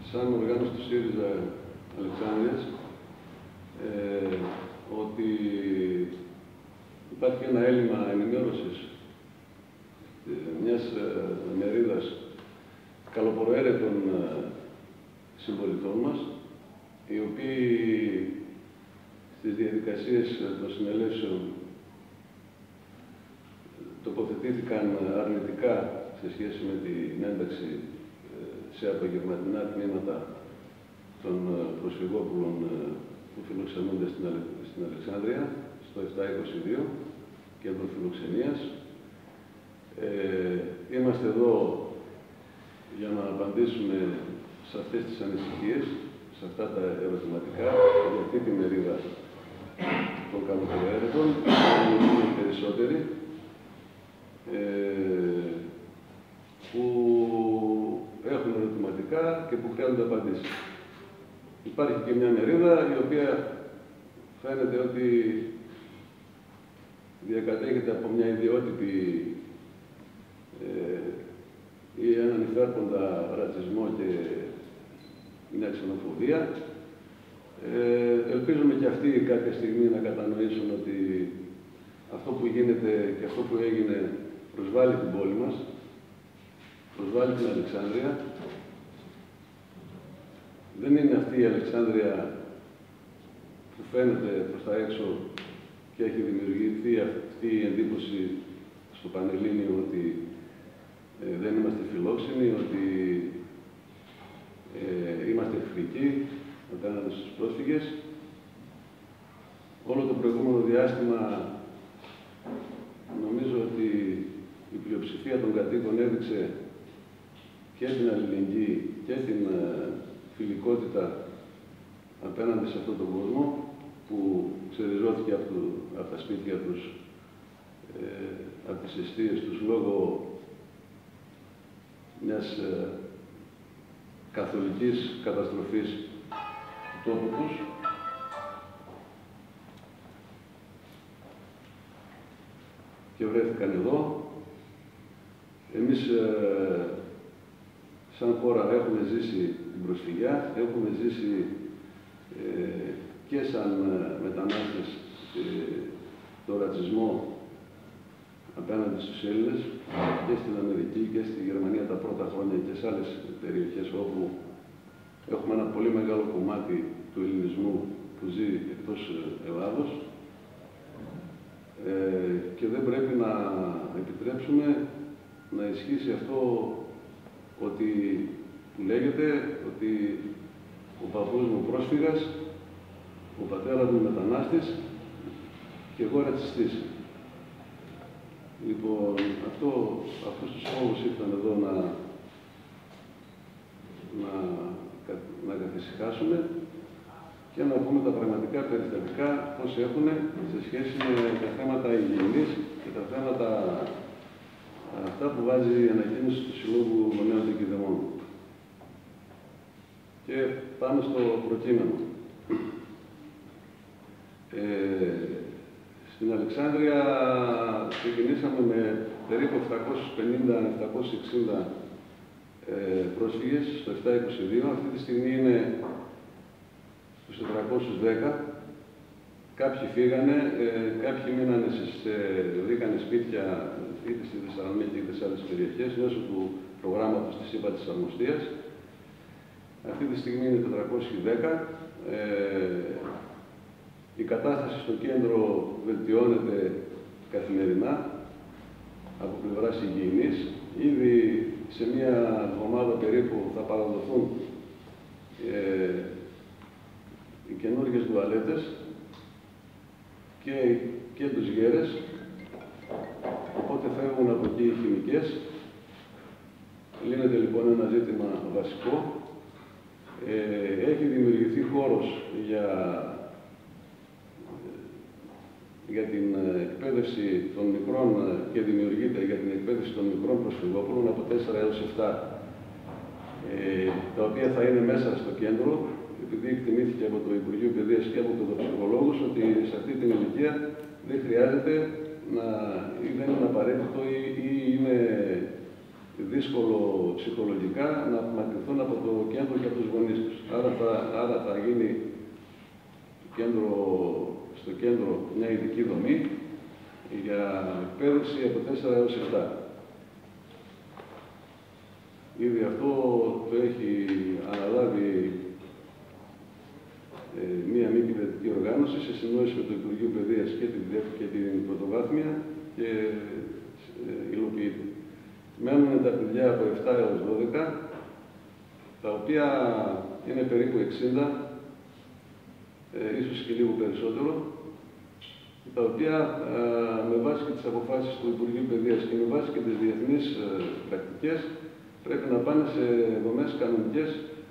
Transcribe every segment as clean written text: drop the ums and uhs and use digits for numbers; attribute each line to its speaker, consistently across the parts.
Speaker 1: σαν οργάνωση του ΣΥΡΙΖΑ Αλεξάνδρειας ότι υπάρχει ένα έλλειμμα ενημέρωσης μιας μερίδας καλοπροαίρετων συμπολιτών μας, οι οποίοι στις διαδικασίες των συνελεύσεων τοποθετήθηκαν αρνητικά σε σχέση με την ένταξη σε απογευματινά τμήματα των προσφυγόπουλων που φιλοξενούνται στην Αλεξάνδρεια, στο 722, κέντρο φιλοξενίας. Είμαστε εδώ για να απαντήσουμε σε αυτές τις ανησυχίες, σε αυτά τα ερωτηματικά, για αυτή τη μερίδα των καλοπροαίρετων, που είναι περισσότεροι, που έχουν ερωτηματικά και που χρειάζονται απαντήσεις. Υπάρχει και μια μερίδα η οποία φαίνεται ότι διακατέχεται από μια ιδιότυπη ή έναν υφέρποντα ρατσισμό και μια ξενοφοβία. Ελπίζουμε και αυτοί κάποια στιγμή να κατανοήσουν ότι αυτό που γίνεται και αυτό που έγινε προσβάλλει την πόλη μας, προσβάλλει την Αλεξάνδρεια. Δεν είναι αυτή η Αλεξάνδρεια που φαίνεται προς τα έξω και έχει δημιουργηθεί αυτή η εντύπωση στο Πανελλήνιο ότι δεν είμαστε φιλόξενοι, ότι είμαστε εχθρικοί απέναντι στους πρόσφυγες. Όλο το προηγούμενο διάστημα νομίζω ότι η πλειοψηφία των κατοίκων έδειξε και την αλληλεγγύη και την φιλικότητα απέναντι σε αυτόν τον κόσμο που ξεριζώθηκε από τα σπίτια τους, από τις εστίες τους, λόγω μιας καθολικής καταστροφής του τόπου τους. Και βρέθηκαν εδώ. Εμείς, σαν χώρα, έχουμε ζήσει την προσφυγιά, έχουμε ζήσει και σαν μετανάστες τον ρατσισμό απέναντι στους Έλληνες και στην Αμερική και στη Γερμανία τα πρώτα χρόνια και σε άλλες περιοχές όπου έχουμε ένα πολύ μεγάλο κομμάτι του ελληνισμού που ζει εκτός Ελλάδος. Και δεν πρέπει να επιτρέψουμε να ισχύσει αυτό ότι λέγεται ότι ο παππούς μου πρόσφυγας, ο πατέρας μου μετανάστης και εγώ ρατσιστής. Λοιπόν, αυτούς τους φόβους ήρθαν εδώ να καθησυχάσουμε και να πούμε τα πραγματικά περιστατικά πώς έχουν σε σχέση με τα θέματα υγιεινής και τα θέματα αυτά που βάζει η ανακοίνωση του Συλλόγου Γονέων και Κηδεμόνων. Και πάμε στο προκείμενο. Στην Αλεξάνδρεια ξεκινήσαμε με περίπου 750-760 πρόσφυγες στο 722. Αυτή τη στιγμή είναι στους 410. Κάποιοι φύγανε, κάποιοι μείνανε βρήκανε σπίτια είτε στη Θεσσαλονίκη είτε σε άλλες περιοχές μέσω του προγράμματος της ΥΠΑ της Αρμοστίας. Αυτή τη στιγμή είναι 410. Η κατάσταση στο κέντρο βελτιώνεται καθημερινά από πλευράς υγιεινής. Ήδη σε μία εβδομάδα περίπου θα παραδοθούν οι καινούργιες τουαλέτες και τους γέρες, οπότε φεύγουν από εκεί οι χημικές. Λύνεται λοιπόν ένα ζήτημα βασικό. Έχει δημιουργηθεί χώρος για την εκπαίδευση των μικρών και δημιουργείται για την εκπαίδευση των μικρών προσφυγόπουλων από 4 έως 7, τα οποία θα είναι μέσα στο κέντρο, επειδή εκτιμήθηκε από το Υπουργείο Παιδείας και από παιδοψυχολόγους ότι σε αυτή την ηλικία δεν χρειάζεται ή δεν είναι απαραίτητο ή είναι δύσκολο ψυχολογικά να απομακρυνθούν από το κέντρο και από τους γονείς τους. Άρα θα γίνει στο κέντρο μια ειδική δομή για εκπαίδευση από 4 έως 7. Ήδη αυτό το έχει αναλάβει μία μη κυβερνητική οργάνωση σε συνεννόηση με το Υπουργείο Παιδείας και την Πρωτοβάθμια και υλοποιείται. Μένουν τα παιδιά από 7 έως 12, τα οποία είναι περίπου 60, ίσως και λίγο περισσότερο, τα οποία με βάση και τις αποφάσεις του Υπουργείου Παιδείας και με βάση και τις διεθνείς πρακτικές πρέπει να πάνε σε δομές κανονικές,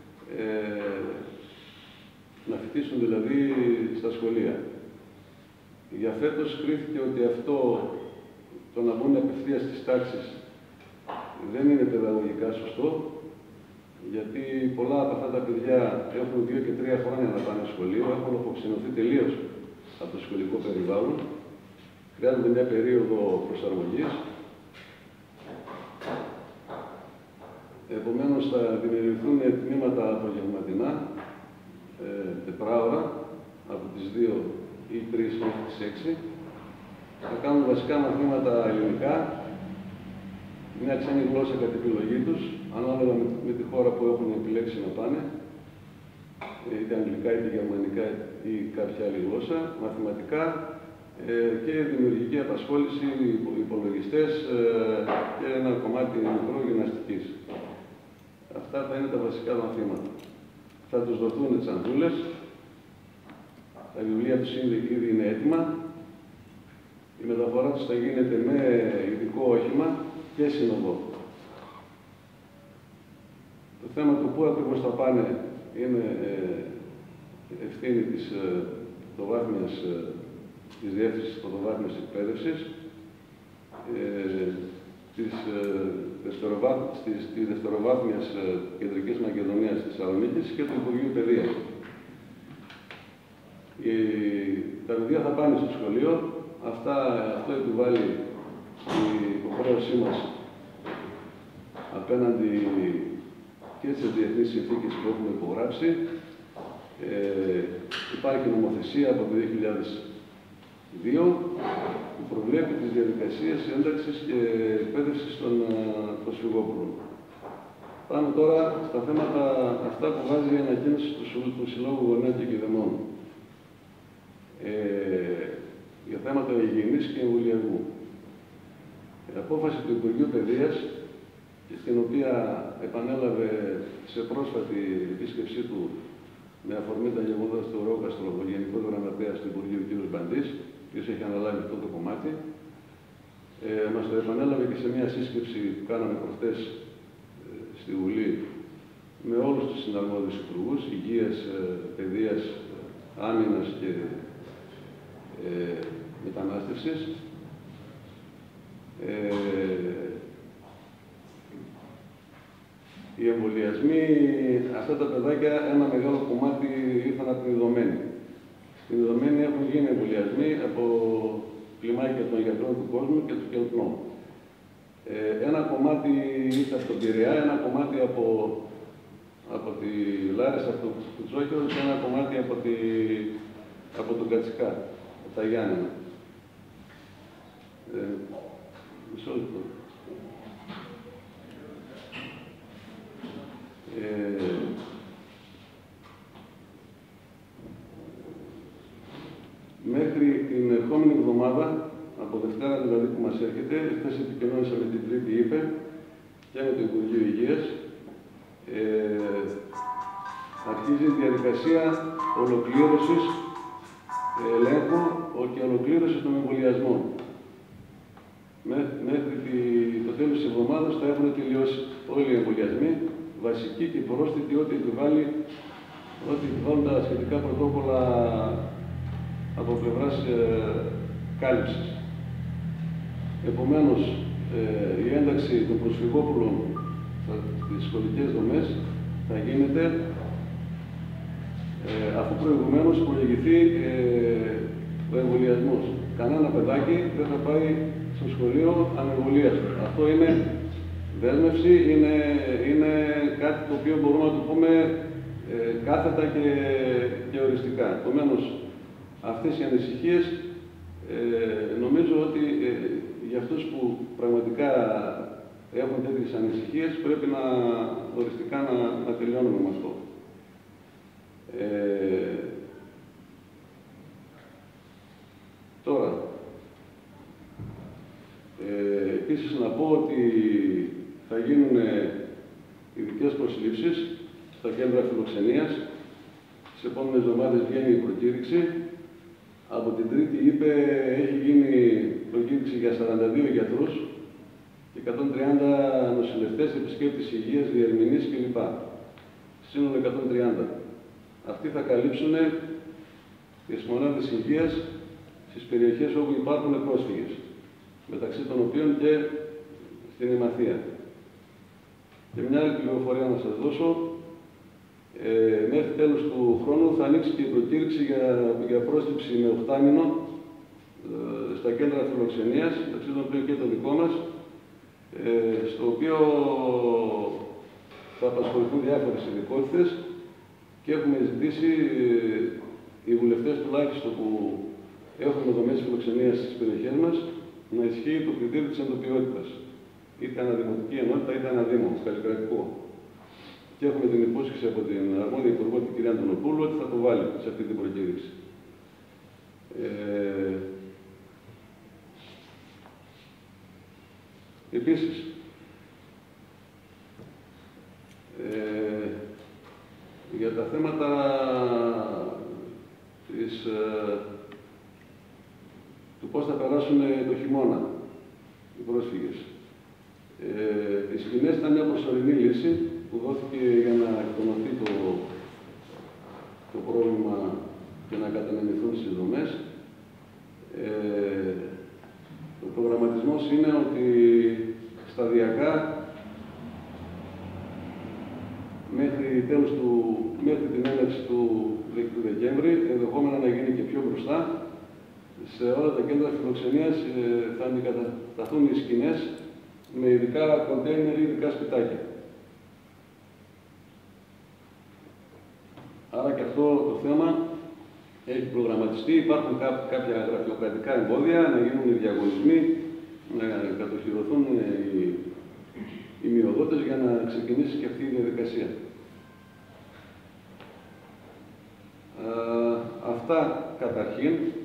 Speaker 1: να φοιτήσουν δηλαδή στα σχολεία. Για φέτος κρίθηκε ότι αυτό το να μπουν απευθείας στις τάξεις δεν είναι παιδαγωγικά σωστό, γιατί πολλά από αυτά τα παιδιά έχουν 2 και 3 χρόνια να πάνε στο σχολείο, έχουν αποξενωθεί τελείως από το σχολικό περιβάλλον, χρειάζονται μια περίοδο προσαρμογής. Επομένως, θα δημιουργηθούν τμήματα απογευματινά, τετράωρα, από τις 2 ή 3 μέχρι τις 6. Θα κάνουν βασικά μαθήματα ελληνικά, μια ξένη γλώσσα κατά επιλογή τους, ανάλογα με τη χώρα που έχουν επιλέξει να πάνε, είτε αγγλικά, είτε γερμανικά ή κάποια άλλη γλώσσα, μαθηματικά και δημιουργική απασχόληση, υπολογιστές και ένα κομμάτι μικρό γυμναστικής. Αυτά θα είναι τα βασικά μαθήματα. Θα τους δοθούν τσαντούλες, τα βιβλία τους ήδη είναι έτοιμα, η μεταφορά τους θα γίνεται με ειδικό όχημα και συνοδό. Το θέμα του πού ακριβώς θα πάνε είναι ευθύνη της Διεύθυνσης Πρωτοβάθμιας Εκπαίδευσης, της Δευτεροβάθμιας Κεντρικής Μακεδονίας της Θεσσαλονίκης και του Υπουργείου Παιδείας. Τα παιδιά θα πάνε στο σχολείο. Αυτό επιβάλλει η υποχρέωσή μας απέναντι και στις διεθνείς συνθήκες που έχουμε υπογράψει. Υπάρχει νομοθεσία από το 2002 που προβλέπει τις διαδικασίες ένταξης και εκπαίδευσης των προσφυγόπουλων. Πάμε τώρα στα θέματα αυτά που βάζει η ανακοίνωση του Συλλόγου Γονέων και Κηδεμών. Για θέματα υγιεινής και εμβολιασμού. Η απόφαση του Υπουργείου Παιδείας, την οποία επανέλαβε σε πρόσφατη επίσκεψή του με αφορμή τα γεγονότα στο Ρόκαστρο, ο Γενικός Γραμματέας του Υπουργείου κ. Μπαντής, ο οποίος έχει αναλάβει αυτό το κομμάτι, μας το επανέλαβε και σε μια σύσκεψη που κάναμε προχτές στη Βουλή με όλους τους συναρμόδιους υπουργούς, υγείας, παιδείας, άμυνας και μετανάστευσης. Οι εμβολιασμοί, αυτά τα παιδάκια, ένα μεγάλο κομμάτι ήρθαν από την Ιδωμένη. Στην Ιδωμένη έχουν γίνει εμβολιασμοί από κλιμάκια των γιατρών του κόσμου και του Κελτνών. Ένα κομμάτι ήρθε από τον Πειραιά, ένα κομμάτι από τη Λάρισα, από το Κουτσόκερο και ένα κομμάτι από τον Κατσικά, από τα Γιάννενα. Μισό λεπτό. Μέχρι την ερχόμενη εβδομάδα, από Δευτέρα δηλαδή που μας έρχεται, χθες επικοινώνησα με την Τρίτη ΥΠΕ και με το Υπουργείο Υγείας, αρχίζει η διαδικασία ολοκλήρωσης ελέγχου και ολοκλήρωσης των εμβολιασμών. Μέχρι το τέλος της εβδομάδας θα έχουν τελειώσει όλοι οι εμβολιασμοί, βασικοί και πρόσθετοι, ό,τι επιβάλλουν τα σχετικά πρωτόκολλα από πλευράς κάλυψης. Επομένως, η ένταξη των προσφυγόπουλων στις σχολικές δομές θα γίνεται αφού προηγουμένως προηγηθεί ο εμβολιασμός. Κανένα παιδάκι δεν θα πάει στο σχολείο ανεμβολίαστο. Αυτό είναι δέσμευση είναι κάτι το οποίο μπορούμε να το πούμε κάθετα και οριστικά. Επομένως, αυτές οι ανησυχίες νομίζω ότι για αυτούς που πραγματικά έχουν τέτοιες ανησυχίες πρέπει να οριστικά να τελειώνουμε με αυτό. Τώρα, επίσης να πω ότι θα γίνουν ειδικές προσλήψεις στα κέντρα φιλοξενίας. Τις επόμενες εβδομάδες βγαίνει η προκήρυξη. Από την Τρίτη έχει γίνει προκήρυξη για 42 γιατρούς και 130 νοσηλευτές, επισκέπτες υγείας, διερμηνείς κλπ. Σύνολο 130. Αυτοί θα καλύψουν τις μονάδες υγείας στις περιοχές όπου υπάρχουν πρόσφυγες, μεταξύ των οποίων και στην Ημαθία. Και μια άλλη πληροφορία να σας δώσω. Μέχρι τέλος του χρόνου θα ανοίξει και η προκήρυξη για πρόσληψη με 8 μήνο στα κέντρα φιλοξενίας, μεταξύ των οποίων και το δικό μας, στο οποίο θα απασχοληθούν διάφορες ειδικότητες και έχουμε ζητήσει οι βουλευτές τουλάχιστον που έχουμε δομές φιλοξενίας στις περιοχές μας να ισχύει το κριτήριο της εντοπιότητας. Είτε αναδημοτική ενότητα είτε αναδήμο, καλλικρατικό. Και έχουμε την υπόσχεση από την αρμόδια υπουργό, την κυρία Αντωνοπούλου, ότι θα το βάλει σε αυτή την προκήρυξη. Επίσης, για τα θέματα του πώς θα περάσουν το χειμώνα οι πρόσφυγες. Οι σκηνές ήταν μια προσωρινή λύση που δόθηκε για να εκτονωθεί το πρόβλημα και να κατανεμηθούν στις δομές. Ο προγραμματισμός είναι ότι σταδιακά μέχρι την έναρξη του Δεκέμβρη, ενδεχόμενα να γίνει και πιο μπροστά, σε όλα τα κέντρα φιλοξενίας θα αντικατασταθούν οι σκηνές με ειδικά κοντέινερ ή ειδικά σπιτάκια. Άρα και αυτό το θέμα έχει προγραμματιστεί. Υπάρχουν κάποια γραφειοκρατικά εμπόδια, να γίνουν οι διαγωνισμοί, να κατοχυρωθούν οι μειοδότες για να ξεκινήσει και αυτή η διαδικασία. Αυτά καταρχήν.